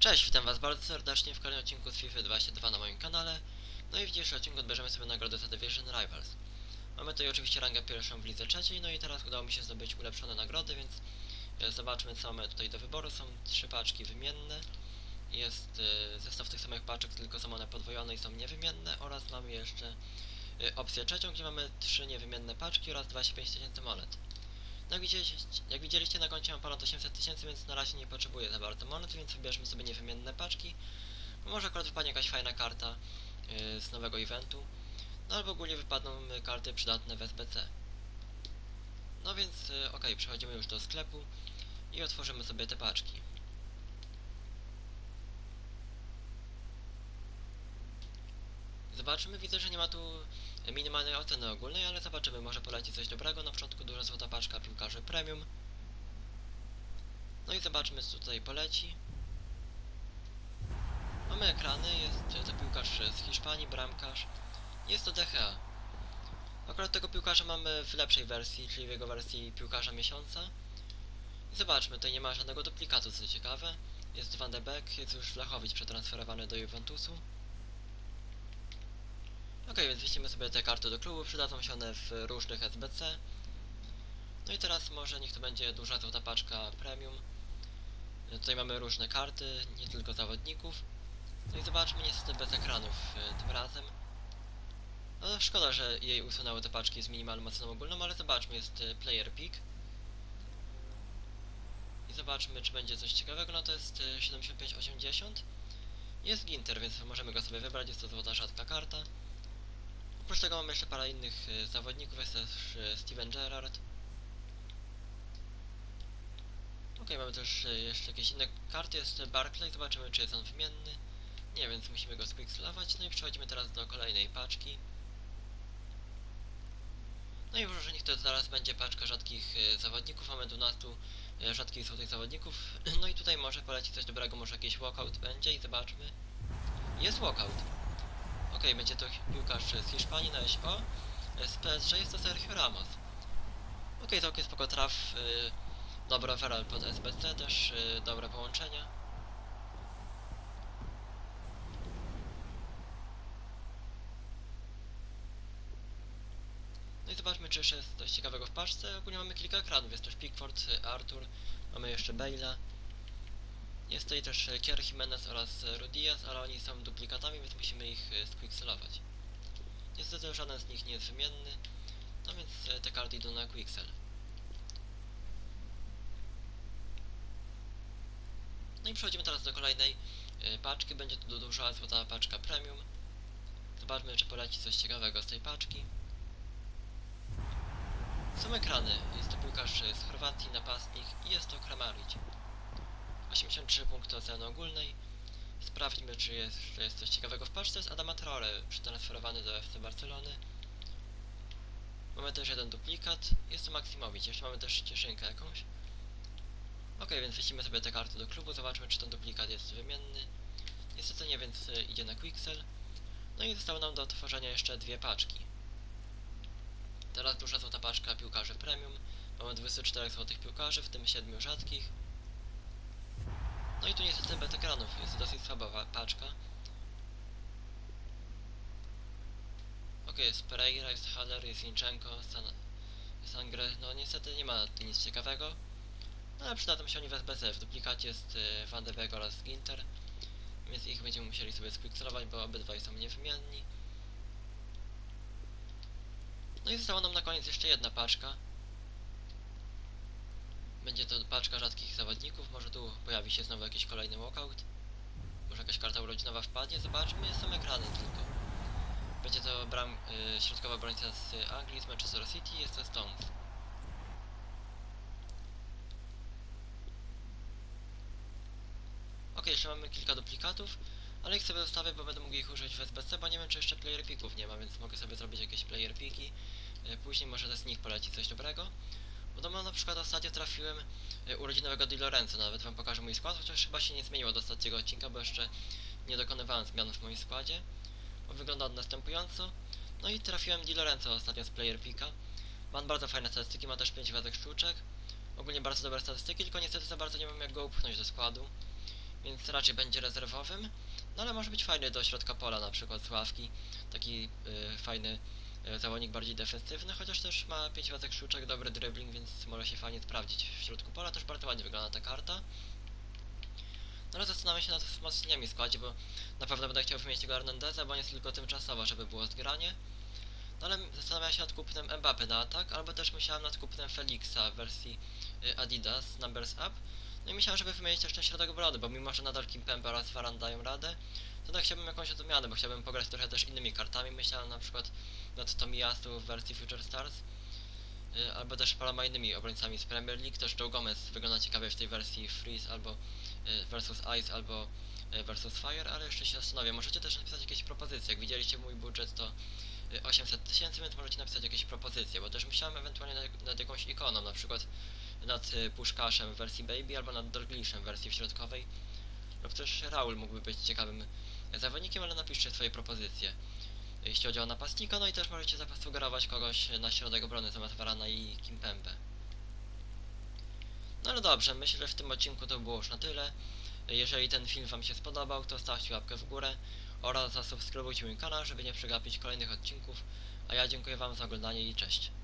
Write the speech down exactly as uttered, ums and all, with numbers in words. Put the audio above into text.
Cześć, witam was bardzo serdecznie w kolejnym odcinku z FIFA dwadzieścia dwa na moim kanale. No i w dzisiejszym odcinku odbierzemy sobie nagrodę za Division Rivals. Mamy tutaj oczywiście rangę pierwszą w lidze trzeciej, no i teraz udało mi się zdobyć ulepszone nagrody, więc e, zobaczmy co mamy tutaj do wyboru. Są trzy paczki wymienne, jest e, zestaw tych samych paczek, tylko są one podwojone i są niewymienne, oraz mamy jeszcze e, opcję trzecią, gdzie mamy trzy niewymienne paczki oraz dwadzieścia pięć tysięcy monet. No jak widzieliście, jak widzieliście, na koncie mam ponad osiemset tysięcy, więc na razie nie potrzebuję za bardzo monet, więc wybierzmy sobie niewymienne paczki. Bo może akurat wypadnie jakaś fajna karta yy, z nowego eventu, no albo ogólnie wypadną yy, karty przydatne w S B C. No więc yy, ok, przechodzimy już do sklepu i otworzymy sobie te paczki. Zobaczymy, widzę, że nie ma tu minimalnej oceny ogólnej, ale zobaczymy, może poleci coś dobrego. Na początku duża złota paczka piłkarzy premium. No i zobaczmy, co tutaj poleci. Mamy ekrany, jest to piłkarz z Hiszpanii, bramkarz. Jest to De Gea. Akurat tego piłkarza mamy w lepszej wersji, czyli w jego wersji piłkarza miesiąca. I zobaczmy, tutaj nie ma żadnego duplikatu, co ciekawe. Jest Van de Beek, jest już Vlahovic przetransferowany do Juventusu. Ok, więc weźmiemy sobie te karty do klubu, przydadzą się one w różnych S B C. No i teraz może niech to będzie duża złota paczka premium. Tutaj mamy różne karty, nie tylko zawodników. No i zobaczmy, niestety bez ekranów tym razem. No szkoda, że jej usunęły te paczki z minimalną oceną ogólną, ale zobaczmy, jest player pick. I zobaczmy, czy będzie coś ciekawego. No to jest siedemdziesiąt pięć osiemdziesiąt. Jest Ginter, więc możemy go sobie wybrać, jest to złota rzadka karta. Oprócz tego mamy jeszcze parę innych zawodników, jest też Steven Gerrard. Ok, mamy też jeszcze jakieś inne karty, jest Barclay, zobaczymy, czy jest on wymienny. Nie, więc musimy go squickslować. No i przechodzimy teraz do kolejnej paczki. No i może niech to zaraz będzie paczka rzadkich zawodników. Mamy dwanaście rzadkich złotych zawodników. No i tutaj może poleci coś dobrego, może jakiś walkout będzie i zobaczmy. Jest walkout. Ok, będzie to piłkarz z Hiszpanii na S O. Z P S G jest to Sergio Ramos. Ok, całkiem spoko traf. Dobra overall pod S B C, też dobre połączenia. No i zobaczmy, czy jeszcze jest coś ciekawego w paczce. Ogólnie mamy kilka ekranów, jest też Pickford, Arthur, mamy jeszcze Bale'a. Jest tutaj też Kier Jimenez oraz Rudias, ale oni są duplikatami, więc musimy ich squickselować. Niestety żaden z nich nie jest wymienny, no więc te karty idą na quicksell. No i przechodzimy teraz do kolejnej paczki, będzie to duża złota paczka premium. Zobaczmy, czy poleci coś ciekawego z tej paczki. Są ekrany, jest to piłkarz z Chorwacji, napastnik i jest to Kramaric. osiemdziesiąt trzy punkty oceny ogólnej. Sprawdźmy, czy jest, czy jest coś ciekawego w paczce. Jest Adama Traore, przetransferowany do F C Barcelony. Mamy też jeden duplikat, jest to Maksimowicz, jeszcze mamy też cieszynkę jakąś. Ok, więc weźmiemy sobie te karty do klubu, zobaczmy, czy ten duplikat jest wymienny. Niestety nie, więc idzie na quicksell. No i zostało nam do otworzenia jeszcze dwie paczki. Teraz duża złota paczka piłkarzy premium. Mamy dwadzieścia cztery złotych piłkarzy, w tym siedmiu rzadkich. No i tu niestety bez ekranów, jest dosyć słaba paczka. Ok, jest Pereira, jest Haller, jest Zinchenko, San Sangre. No niestety nie ma tu nic ciekawego. No ale przydadzą się oni w S B C. W duplikacie jest Van de Beek oraz Ginter, więc ich będziemy musieli sobie squickslować, bo obydwaj są niewymienni. No i została nam na koniec jeszcze jedna paczka. Będzie to paczka rzadkich zawodników, może tu pojawi się znowu jakiś kolejny walkout. Może jakaś karta urodzinowa wpadnie, zobaczmy, są ekrany tylko. Będzie to bram, y, środkowa obrońca z Anglii, z Manchester City, jest to Stones. Ok, jeszcze mamy kilka duplikatów, ale ich sobie zostawię, bo będę mógł ich użyć w S B C, bo nie wiem, czy jeszcze player picków nie ma, więc mogę sobie zrobić jakieś player piki. Y, później może z nich poleci coś dobrego. Bo do mnie na przykład ostatnio trafiłem y, urodzinowego Di Lorenzo, nawet wam pokażę mój skład, chociaż chyba się nie zmieniło do ostatniego odcinka, bo jeszcze nie dokonywałem zmian w moim składzie. Bo wygląda on następująco. No i trafiłem Di Lorenzo ostatnio z player picka. Ma bardzo fajne statystyki, ma też pięć wadek sztuczek. Ogólnie bardzo dobre statystyki, tylko niestety za bardzo nie wiem jak go upchnąć do składu. więc raczej będzie rezerwowym, no ale może być fajny do środka pola, na przykład z ławki, taki y, fajny y, zawodnik bardziej defensywny, chociaż też ma pięć łazek sztuczek, dobry dribbling, więc może się fajnie sprawdzić w środku pola, też bardzo ładnie wygląda ta karta. No ale zastanawiam się nad wzmocnieniami w składzie, bo na pewno będę chciał wymienić tego Hernandeza, bo on jest tylko tymczasowo, żeby było zgranie. No ale zastanawiam się nad kupnem Mbappé na atak, albo też myślałem nad kupnem Felixa w wersji y, Adidas Numbers Up. No i myślałem, żeby wymienić też ten środek obrony, bo mimo, że nadal Kimpembe oraz Varane dają radę, to tak chciałbym jakąś odmianę, bo chciałbym pograć trochę też innymi kartami. Myślałem na przykład nad Tomiyasu w wersji Future Stars, y, albo też paroma innymi obrońcami z Premier League. Też Joe Gomez wygląda ciekawie w tej wersji Freeze, albo y, versus Ice, albo y, versus Fire, ale jeszcze się zastanowię. Możecie też napisać jakieś propozycje. Jak widzieliście mój budżet to osiemset tysięcy, więc możecie napisać jakieś propozycje, bo też myślałem ewentualnie nad, nad jakąś ikoną, na przykład nad y, Puszkaszem w wersji Baby, albo nad Dalglishem w wersji środkowej, lub też Raul mógłby być ciekawym zawodnikiem, ale napiszcie swoje propozycje, jeśli chodzi o napastnika, no i też możecie zasugerować kogoś na środek obrony zamiast Varana i Kimpembe. No ale dobrze, myślę, że w tym odcinku to było już na tyle. Jeżeli ten film wam się spodobał, to stawcie łapkę w górę oraz zasubskrybujcie mój kanał, żeby nie przegapić kolejnych odcinków, a ja dziękuję wam za oglądanie i cześć.